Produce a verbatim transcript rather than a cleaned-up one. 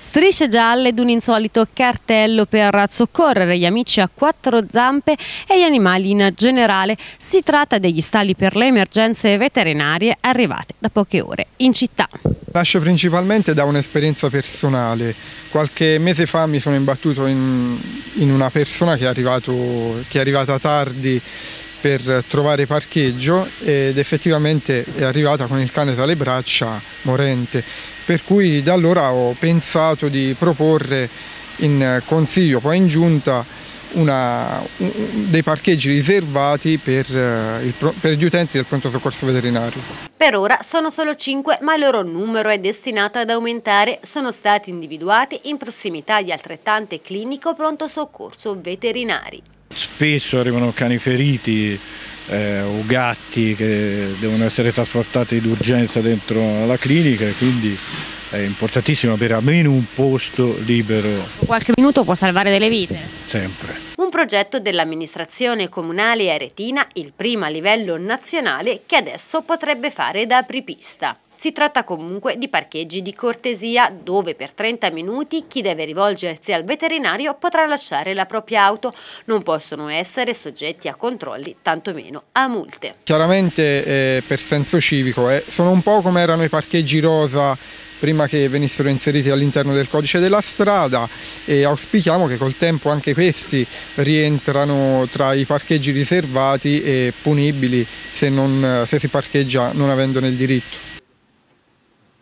Strisce gialle ed un insolito cartello per soccorrere gli amici a quattro zampe e gli animali in generale. Si tratta degli stalli per le emergenze veterinarie arrivate da poche ore in città. Nasce principalmente da un'esperienza personale. Qualche mese fa mi sono imbattuto in, in una persona che è, arrivato, che è arrivata tardi per trovare parcheggio ed effettivamente è arrivata con il cane tra le braccia morente, per cui da allora ho pensato di proporre in consiglio, poi in giunta, una, un, dei parcheggi riservati per, il, per gli utenti del pronto soccorso veterinario. Per ora sono solo cinque, ma il loro numero è destinato ad aumentare. Sono stati individuati in prossimità di altrettante cliniche o pronto soccorso veterinari. Spesso arrivano cani feriti eh, o gatti che devono essere trasportati d'urgenza dentro la clinica, e quindi è importantissimo avere almeno un posto libero. Qualche minuto può salvare delle vite. Sempre. Un progetto dell'amministrazione comunale aretina, il primo a livello nazionale, che adesso potrebbe fare da apripista. Si tratta comunque di parcheggi di cortesia dove per trenta minuti chi deve rivolgersi al veterinario potrà lasciare la propria auto. Non possono essere soggetti a controlli, tantomeno a multe. Chiaramente eh, per senso civico eh, sono un po' come erano i parcheggi rosa prima che venissero inseriti all'interno del codice della strada, e auspichiamo che col tempo anche questi rientrano tra i parcheggi riservati e punibili se, non, se si parcheggia non avendone il diritto.